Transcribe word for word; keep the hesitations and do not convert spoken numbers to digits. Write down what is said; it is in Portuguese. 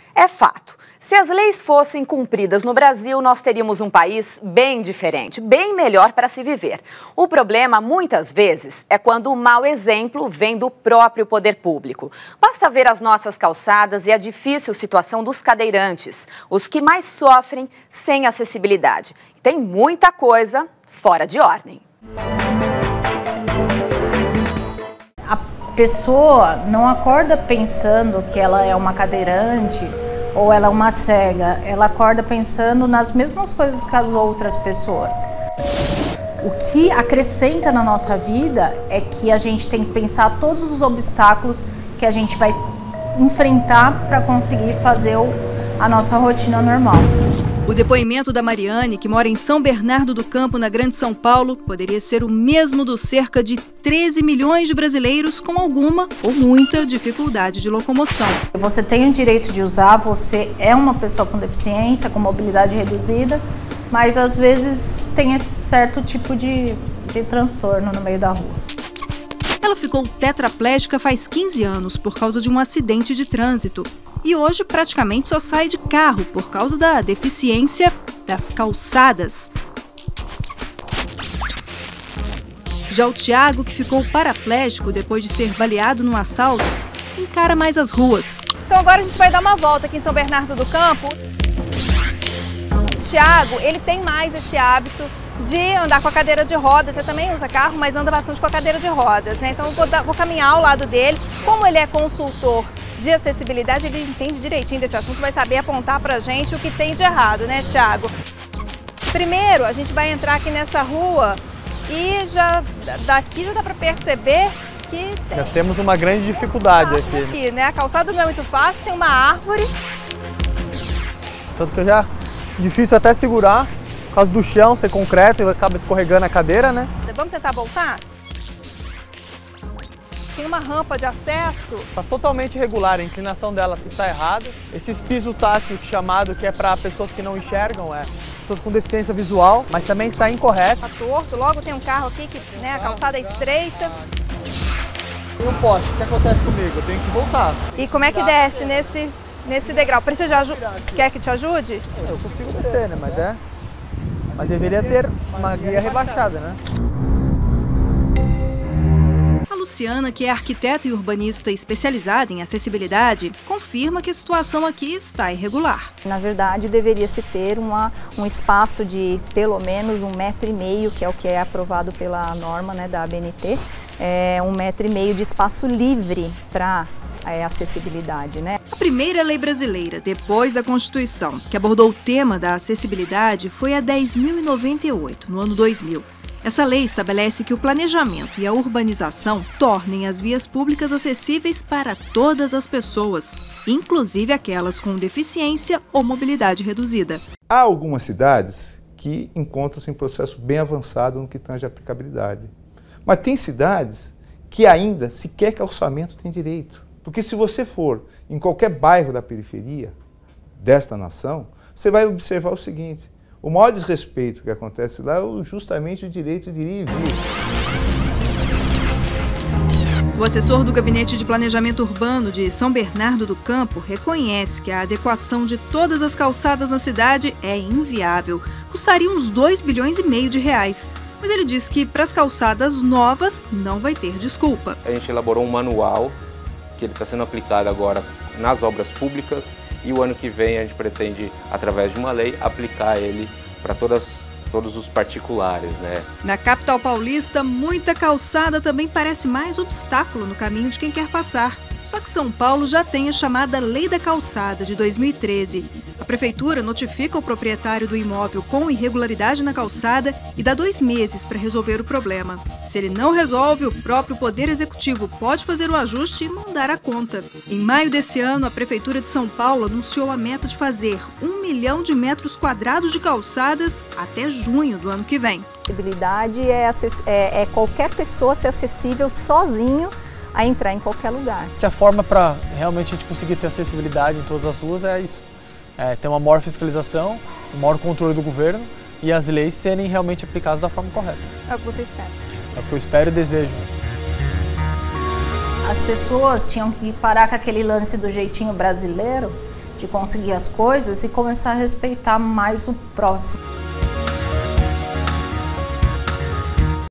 É fato. Se as leis fossem cumpridas no Brasil, nós teríamos um país bem diferente, bem melhor para se viver. O problema, muitas vezes, é quando o mau exemplo vem do próprio poder público. Basta ver as nossas calçadas e a difícil situação dos cadeirantes, os que mais sofrem sem acessibilidade. Tem muita coisa fora de ordem. A pessoa não acorda pensando que ela é uma cadeirante ou ela é uma cega, ela acorda pensando nas mesmas coisas que as outras pessoas. O que acrescenta na nossa vida é que a gente tem que pensar todos os obstáculos que a gente vai enfrentar para conseguir fazer o, a nossa rotina normal. O depoimento da Mariane, que mora em São Bernardo do Campo, na Grande São Paulo, poderia ser o mesmo dos cerca de treze milhões de brasileiros com alguma ou muita dificuldade de locomoção. Você tem o direito de usar, você é uma pessoa com deficiência, com mobilidade reduzida, mas às vezes tem esse certo tipo de, de transtorno no meio da rua. Ela ficou tetraplégica faz quinze anos por causa de um acidente de trânsito. E hoje praticamente só sai de carro por causa da deficiência das calçadas. Já o Tiago, que ficou paraplégico depois de ser baleado num assalto, encara mais as ruas. Então agora a gente vai dar uma volta aqui em São Bernardo do Campo. O Tiago, ele tem mais esse hábito de andar com a cadeira de rodas. Você também usa carro, mas anda bastante com a cadeira de rodas, né? Então eu vou, dar, vou caminhar ao lado dele. Como ele é consultor de acessibilidade, ele entende direitinho desse assunto, vai saber apontar pra gente o que tem de errado, né, Tiago? Primeiro, a gente vai entrar aqui nessa rua e já daqui já dá pra perceber que tem... Já temos uma grande dificuldade aqui. aqui, né? A calçada não é muito fácil, tem uma árvore. Tanto que já é difícil até segurar, por causa do chão ser concreto e acaba escorregando a cadeira, né? Vamos tentar voltar? Tem uma rampa de acesso. Está totalmente irregular, a inclinação dela está errada. Esse piso tátil chamado, que é para pessoas que não enxergam, é pessoas com deficiência visual, mas também está incorreto. Está torto, logo tem um carro aqui que, né, a calçada é estreita. E um poste, o que acontece comigo? Eu tenho que voltar. E como é que desce nesse, nesse degrau? Precisa de ajuda? Quer que te ajude? Eu consigo descer, né? Mas é. Mas deveria ter uma guia rebaixada, né? A Luciana, que é arquiteta e urbanista especializada em acessibilidade, confirma que a situação aqui está irregular. Na verdade, deveria-se ter uma, um espaço de pelo menos um metro e meio, que é o que é aprovado pela norma, né, da A B N T, é um metro e meio de espaço livre para é, acessibilidade, né? A primeira lei brasileira, depois da Constituição, que abordou o tema da acessibilidade foi a dez mil e noventa e oito, no ano dois mil. Essa lei estabelece que o planejamento e a urbanização tornem as vias públicas acessíveis para todas as pessoas, inclusive aquelas com deficiência ou mobilidade reduzida. Há algumas cidades que encontram-se em processo bem avançado no que tange a aplicabilidade. Mas tem cidades que ainda sequer calçamento tem direito. Porque se você for em qualquer bairro da periferia desta nação, você vai observar o seguinte: o maior desrespeito que acontece lá é justamente o direito de ir e vir. O assessor do Gabinete de Planejamento Urbano de São Bernardo do Campo reconhece que a adequação de todas as calçadas na cidade é inviável. Custaria uns dois bilhões e meio de reais. Mas ele diz que para as calçadas novas não vai ter desculpa. A gente elaborou um manual que ele está sendo aplicado agora nas obras públicas. E o ano que vem a gente pretende, através de uma lei, aplicar ele para todas, todos os particulares, né? Na capital paulista, muita calçada também parece mais obstáculo no caminho de quem quer passar. Só que São Paulo já tem a chamada Lei da Calçada, de dois mil e treze. A prefeitura notifica o proprietário do imóvel com irregularidade na calçada e dá dois meses para resolver o problema. Se ele não resolve, o próprio Poder Executivo pode fazer o ajuste e mandar a conta. Em maio desse ano, a Prefeitura de São Paulo anunciou a meta de fazer um milhão de metros quadrados de calçadas até junho do ano que vem. Acessibilidade é, é, é qualquer pessoa ser acessível sozinho a entrar em qualquer lugar. Que a forma para realmente a gente conseguir ter acessibilidade em todas as ruas é isso. É ter uma maior fiscalização, um maior controle do governo e as leis serem realmente aplicadas da forma correta. É o que você espera. É o que eu espero e desejo. As pessoas tinham que parar com aquele lance do jeitinho brasileiro de conseguir as coisas e começar a respeitar mais o próximo.